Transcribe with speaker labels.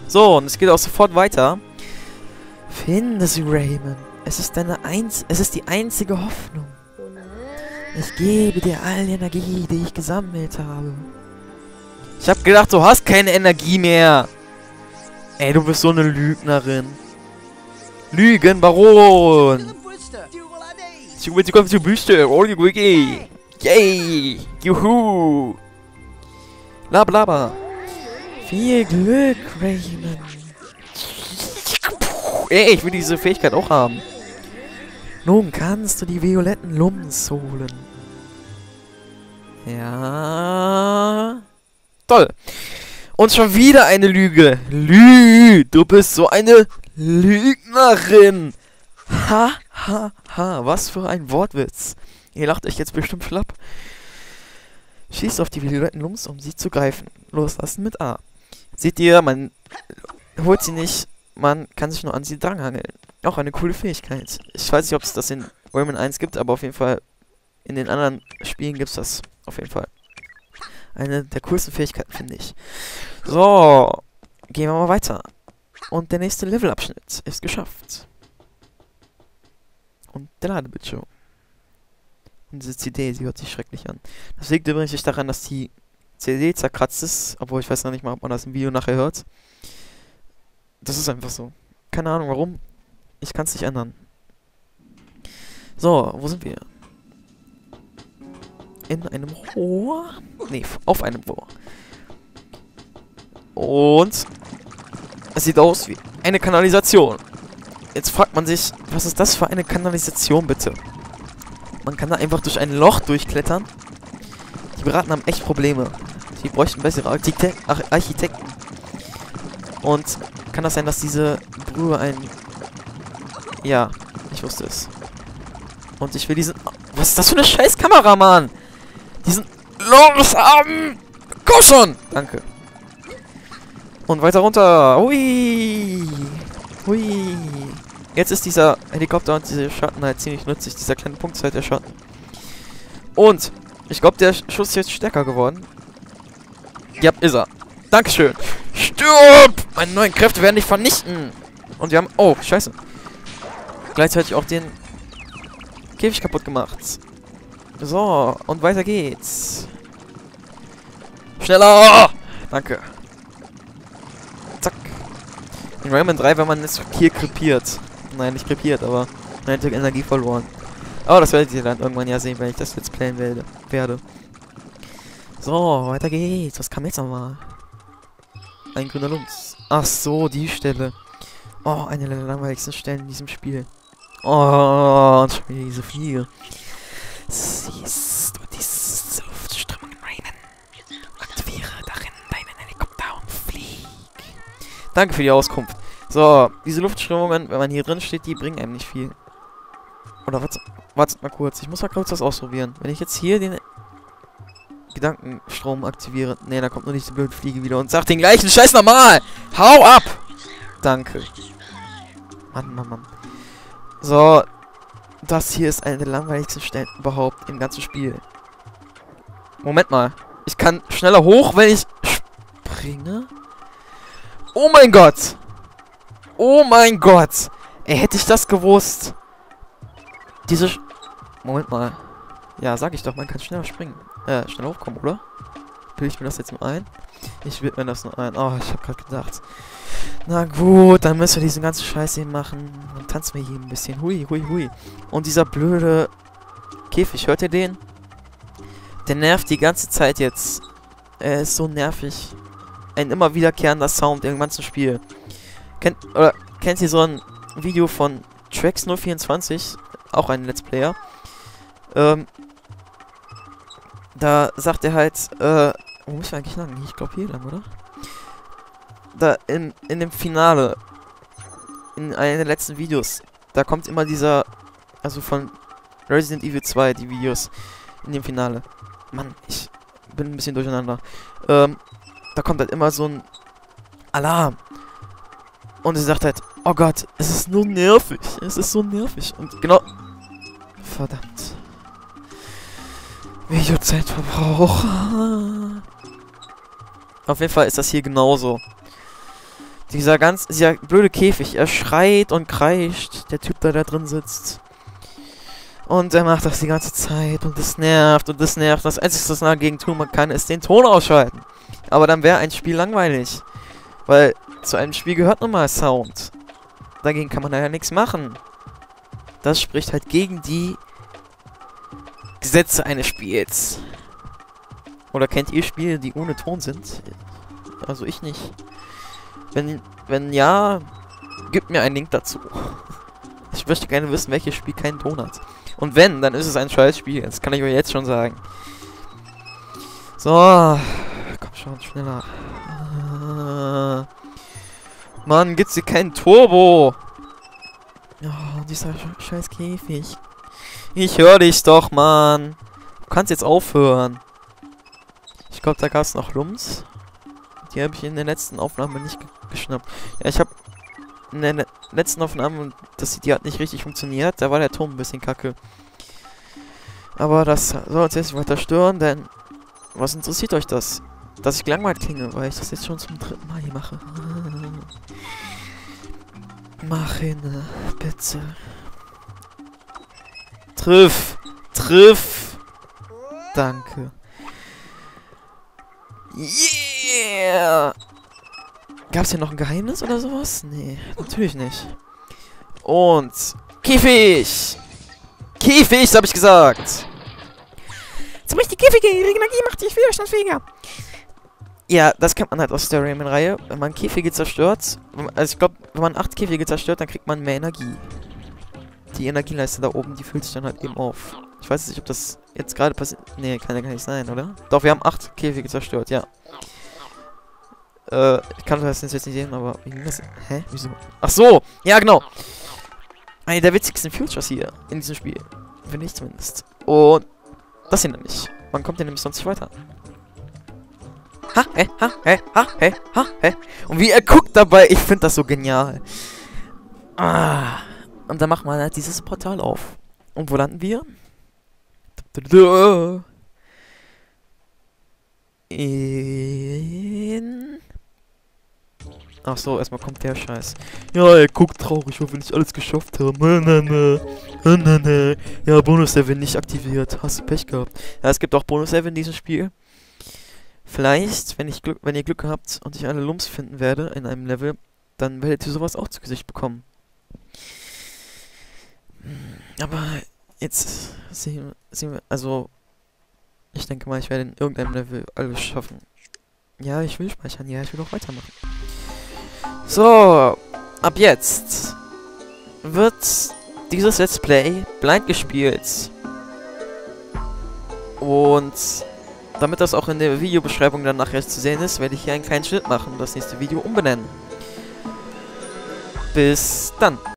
Speaker 1: So, und es geht auch sofort weiter. Finde sie, Raymond. Es ist die einzige Hoffnung. Ich gebe dir all die Energie, die ich gesammelt habe. Ich habe gedacht, du hast keine Energie mehr. Ey, du bist so eine Lügnerin. Lügenbaron. Ich will kommen zur Büste. Yay. Juhu. Lablaba. Viel Glück, Raymond. Ey, ich will diese Fähigkeit auch haben. Nun kannst du die violetten Lumps holen. Ja. Toll. Und schon wieder eine Lüge. Du bist so eine Lügnerin. Ha, ha, ha. Was für ein Wortwitz. Ihr lacht euch jetzt bestimmt schlapp. Schießt auf die violetten Lumps, um sie zu greifen. Loslassen mit A. Seht ihr, man holt sie nicht. Man kann sich nur an sie dranhangeln. Auch eine coole Fähigkeit. Ich weiß nicht, ob es das in Rayman 1 gibt, aber auf jeden Fall in den anderen Spielen gibt es das. Auf jeden Fall. Eine der coolsten Fähigkeiten, finde ich. So, gehen wir mal weiter. Und der nächste Levelabschnitt ist geschafft. Und der Ladebildschirm. Und diese CD, sie hört sich schrecklich an. Das liegt übrigens nicht daran, dass die CD zerkratzt ist, obwohl ich weiß noch nicht mal, ob man das im Video nachher hört. Das ist einfach so. Keine Ahnung warum. Ich kann es nicht ändern. So, wo sind wir? In einem Rohr? Nee, auf einem Rohr. Und es sieht aus wie eine Kanalisation. Jetzt fragt man sich, was ist das für eine Kanalisation, bitte? Man kann da einfach durch ein Loch durchklettern. Die Piraten haben echt Probleme. Die bräuchten bessere Architekten. Und kann das sein, dass diese Brühe ein... Ja, ich wusste es. Und ich will diesen... Was ist das für eine scheiß Kamera, Mann? Diesen... Los haben! Komm schon! Danke. Und weiter runter. Hui! Hui! Jetzt ist dieser Helikopter und diese Schatten halt ziemlich nützlich. Dieser kleine Punkt ist halt der Schatten. Und ich glaube, der Schuss ist jetzt stärker geworden. Ja, ist er. Dankeschön. Stirb! Meine neuen Kräfte werden dich vernichten. Und wir haben... Oh, scheiße. Gleichzeitig auch den Käfig kaputt gemacht. So, und weiter geht's. Schneller! Danke. Zack. In Rayman 3, wenn man es hier krepiert. Nein, nicht krepiert, aber man hätte Energie verloren. Aber das werdet ihr dann irgendwann ja sehen, wenn ich das jetzt playen werde. So, weiter geht's. Was kam jetzt nochmal? Ein grüner Lumps. Ach so, die Stelle. Oh, eine der langweiligsten Stellen in diesem Spiel. Oh, und schon wieder diese Fliege. Siehst du diese Luftströmung, Rayman? Aktiviere darin deinen Helikopter und flieg. Danke für die Auskunft. So, diese Luftströmungen, wenn man hier drin steht, die bringen einem nicht viel. Oder wartet mal kurz. Ich muss mal kurz was ausprobieren. Wenn ich jetzt hier den Gedankenstrom aktiviere. Ne, da kommt nur diese blöde Fliege wieder und sagt den gleichen Scheiß nochmal. Hau ab! Danke. Mann, Mann, Mann. So, das hier ist eine der langweiligsten Stellen überhaupt im ganzen Spiel. Moment mal. Ich kann schneller hoch, wenn ich springe? Oh mein Gott! Oh mein Gott! Ey, hätte ich das gewusst. Moment mal. Ja, sag ich doch, man kann schneller springen. Schneller hochkommen, oder? Bilde ich mir das jetzt nur ein? Ich bilde mir das nur ein. Oh, ich hab gerade gedacht. Na gut, dann müssen wir diesen ganzen Scheiß hier machen. Dann tanzen wir hier ein bisschen. Hui, hui, hui. Und dieser blöde Käfig, hört ihr den? Der nervt die ganze Zeit jetzt. Er ist so nervig. Ein immer wiederkehrender Sound im ganzen Spiel. Kennt ihr so ein Video von Trax024? Auch ein Let's Player. Da sagt er halt, wo muss ich eigentlich lang? Ich glaube hier lang, oder? Da in dem Finale, in einem der letzten Videos, da kommt immer dieser, also von Resident Evil 2, die Videos in dem Finale. Mann, ich bin ein bisschen durcheinander. Da kommt halt immer so ein Alarm. Und er sagt halt, oh Gott, es ist nur nervig. Es ist so nervig. Und genau... Verdammt. Videozeitverbrauch. Auf jeden Fall ist das hier genauso. Dieser blöde Käfig, er schreit und kreischt, der Typ, der da drin sitzt. Und er macht das die ganze Zeit und das nervt und das nervt. Das Einzige, was man dagegen tun kann, ist den Ton ausschalten. Aber dann wäre ein Spiel langweilig. Weil zu einem Spiel gehört nun mal Sound. Dagegen kann man ja nichts machen. Das spricht halt gegen die Gesetze eines Spiels. Oder kennt ihr Spiele, die ohne Ton sind? Also ich nicht. Wenn ja, gebt mir einen Link dazu. Ich möchte gerne wissen, welches Spiel keinen Ton hat. Und wenn, dann ist es ein scheiß Spiel. Das kann ich euch jetzt schon sagen. So. Komm schon, schneller. Mann, gibt's hier keinen Turbo? Oh, dieser scheiß Käfig. Ich höre dich doch, Mann. Du kannst jetzt aufhören. Ich glaube, da gab es noch Lums. Die habe ich in der letzten Aufnahme nicht geschnappt. Ja, ich habe in der letzten Aufnahme, die hat nicht richtig funktioniert. Da war der Ton ein bisschen kacke. Aber das soll uns jetzt nicht weiter stören, denn was interessiert euch das? Dass ich gelangweilt klinge, weil ich das jetzt schon zum 3. Mal hier mache. Mach hin, bitte. Triff! Triff! Danke. Yeah! Gab's hier noch ein Geheimnis oder sowas? Nee, natürlich nicht. Und Käfig! Käfig, hab ich gesagt! Zum Beispiel die Käfige, ihre Energie macht dich widerstandsfähiger. Ja, das kennt man halt aus der Rayman-Reihe. Wenn man Käfige zerstört, also ich glaube, wenn man 8 Käfige zerstört, dann kriegt man mehr Energie. Die Energieleiste da oben, die füllt sich dann halt eben auf. Ich weiß nicht, ob das jetzt gerade passiert. Nee, kann ja gar nicht sein, oder? Doch, wir haben 8 Käfige zerstört, ja. Ich kann das jetzt nicht sehen, aber wie ging das? Hä? Wieso? Ach so! Ja, genau! Eine der witzigsten Futures hier in diesem Spiel. Finde ich zumindest. Und das hier nämlich. Man kommt ja nämlich sonst nicht weiter. Ha, he, ha, he, ha, he, ha, he. Und wie er guckt dabei, ich finde das so genial. Ah. Und dann macht man halt dieses Portal auf. Und wo landen wir? In... Ach so, erstmal kommt der Scheiß. Ja, er guckt traurig, weil wir nicht alles geschafft haben. Ja, Bonus-Level nicht aktiviert. Hast du Pech gehabt. Ja, es gibt auch Bonus-Level in diesem Spiel. Vielleicht, wenn ihr Glück habt und ich eine Lumps finden werde in einem Level, dann werdet ihr sowas auch zu Gesicht bekommen. Aber jetzt sehen wir, also ich denke mal, ich werde in irgendeinem Level alles schaffen. Ja, ich will speichern, ja, ich will auch weitermachen. So, ab jetzt wird dieses Let's Play blind gespielt. Und damit das auch in der Videobeschreibung dann nachher zu sehen ist, werde ich hier einen kleinen Schnitt machen und das nächste Video umbenennen. Bis dann.